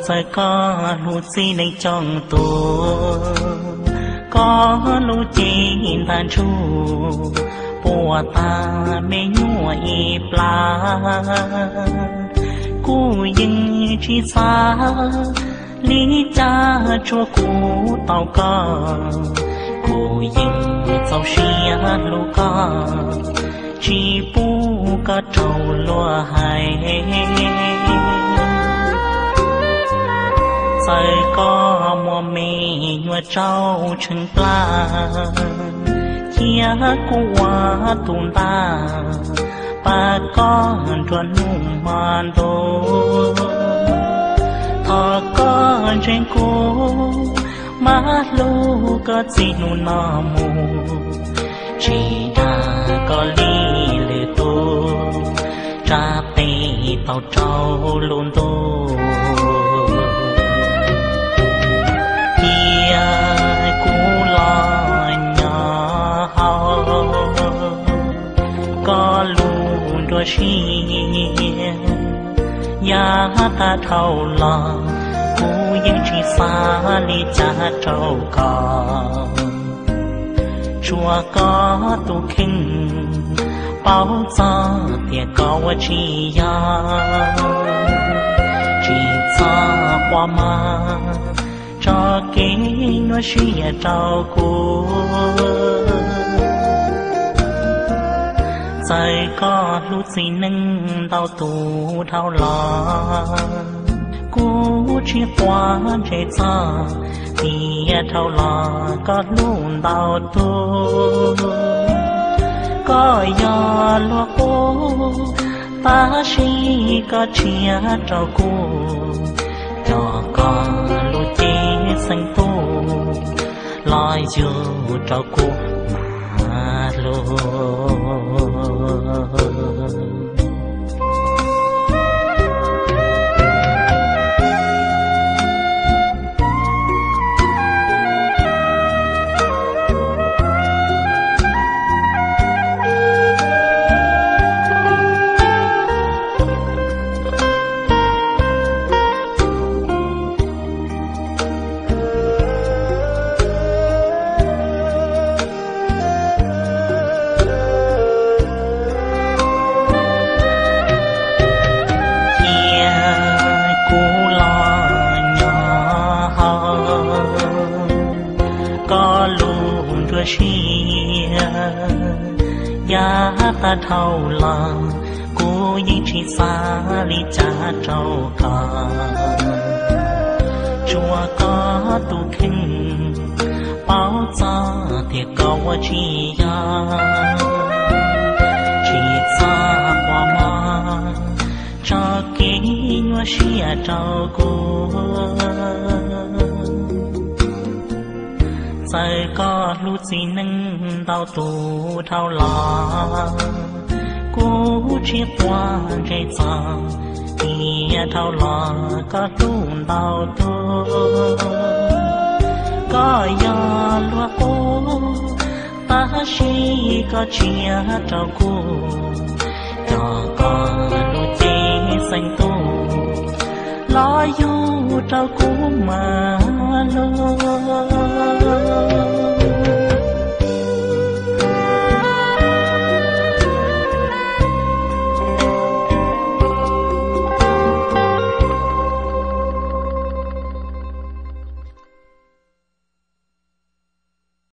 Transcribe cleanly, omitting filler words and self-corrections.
sai có lu chiในtrongตัวcó lu chi tàn chuปัวตาไม่ยัวอีปลากูยังชีสาลีจ้าชัวกูเต่าก็กูยังเจ้าเชียลูกก็ชีปูก็เจ้าลัวให้ใส่ก็มัวเมยยัวเจ้าถึงปลาchia qua tùng ta ba con chuẩn nung màn đồ thọ con trên cô má lu có gì nu nà mù chỉ đã có ly lệ tô cha tê tàu trâu luôn tô kia cú lo có luôn đôi xin ya ta thâu lo cú những chỉ xa đi cha trâu cò chùa có tu kinh bao giờ tiệc có chi ya chỉ xa qua mà cho cái nó suy trâu cú sai có lúc gì nâng đau tù thao lo cú chỉ qua chế cha thì thao lo có lúc đau tù có gió lúa cô ta chỉ có chia trâu cú cho con lúc chế xanh tu loi dù trâu cú mà luôn ya ta thâu lòng cô những chỉ xa lý cha trâu cò chùa có tu kinh bao giờ thì có chi ya chỉ xa qua mà cho kỹ nhua xia trâu cô sai có lúc gì nâng đau tù thao lo cú chỉ qua chế sang thì thao lo có lúc đau tù có gió lúa cô ta chỉ có chia trâu cú cho con lúc chế xanh tu lo du trâu cú mà lo